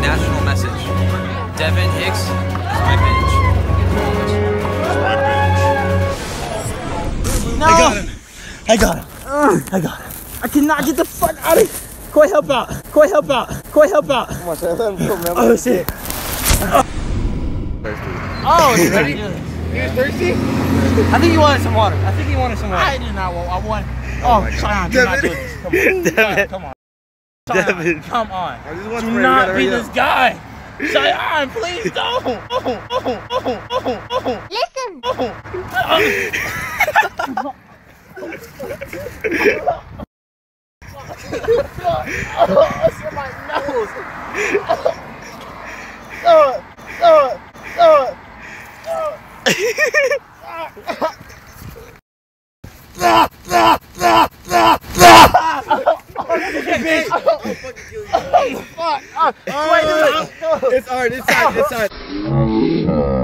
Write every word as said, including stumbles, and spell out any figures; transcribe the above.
national message. Devin Hicks is my bench. No. I got him. I got him. I got him. I cannot get the fuck out of here. Koi, help out. Koi, help out. Koi, help out. Come on, let him go, man. Oh, shit. Thirsty. Oh, you ready? You was thirsty? I think he wanted some water. I think he wanted some water. I did not want. I want. Oh, oh Sean, do not do this. Come on. Devin. Come on. Devin. Come on. I just want do not be this guy. Cheyenne, please don't. Oh, oh, oh, oh, oh, oh. Listen. Oh. Oh, it's in my nose. Oh, oh, oh, oh. It's hard, it's hard, it's hard.